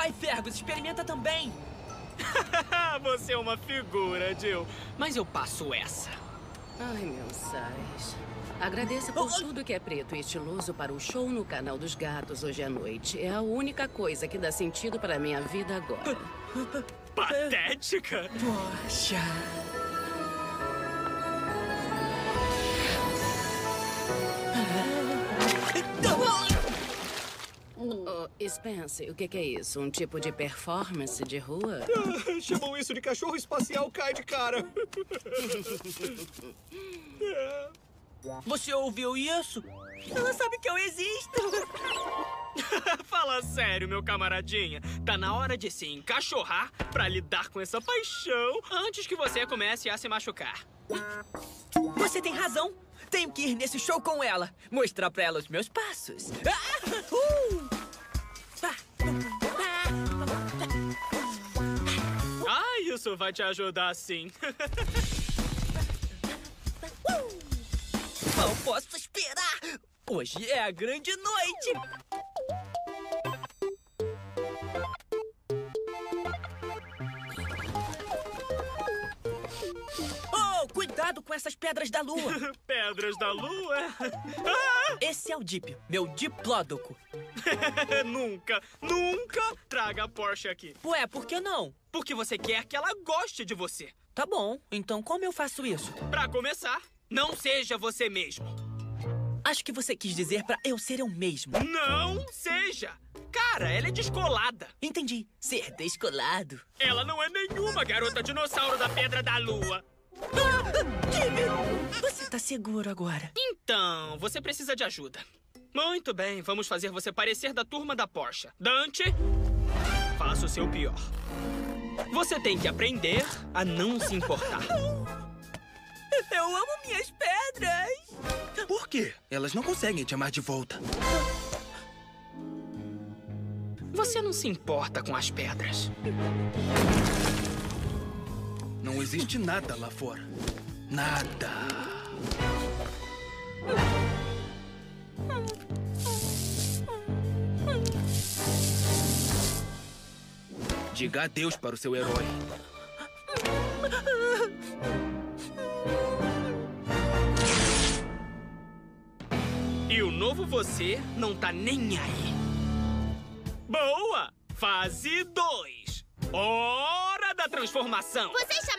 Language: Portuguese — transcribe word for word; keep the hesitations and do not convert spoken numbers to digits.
Vai, Fergus, experimenta também. Você é uma figura, Jill. Mas eu passo essa. Ai, meus sais. Agradeça por tudo que é preto e estiloso para o show no canal dos gatos hoje à noite. É a única coisa que dá sentido para a minha vida agora. Patética? Poxa. Oh, Spence, o que, que é isso? Um tipo de performance de rua? Ah, chamam isso de cachorro espacial cai de cara. Você ouviu isso? Ela sabe que eu existo. Fala sério, meu camaradinha. Tá na hora de se encachorrar pra lidar com essa paixão antes que você comece a se machucar. Você tem razão. Tenho que ir nesse show com ela. Mostrar pra ela os meus passos. Ah! Uh! Ah, isso vai te ajudar sim. Não posso esperar. Hoje é a grande noite. Oh, cuidado com essas pedras da lua. Pedras da lua? Ah! Esse é o Dip, meu diplódoco. Nunca, nunca traga a Porsche aqui. Ué, por que não? Porque você quer que ela goste de você. Tá bom, então como eu faço isso? Pra começar, não seja você mesmo. Acho que você quis dizer pra eu ser eu mesmo. Não seja! Cara, ela é descolada. Entendi. Ser descolado. Ela não é nenhuma garota dinossauro da Pedra da Lua. Ah, Jimmy! Você tá seguro agora? Então, você precisa de ajuda. Muito bem, vamos fazer você parecer da turma da Porsche. Dante, faça o seu pior. Você tem que aprender a não se importar. Eu amo minhas pedras. Por quê? Elas não conseguem te amar de volta. Você não se importa com as pedras. Não existe nada lá fora. Nada. Diga adeus para o seu herói. E o novo você não tá nem aí. Boa! Fase dois. Hora da transformação. Vocês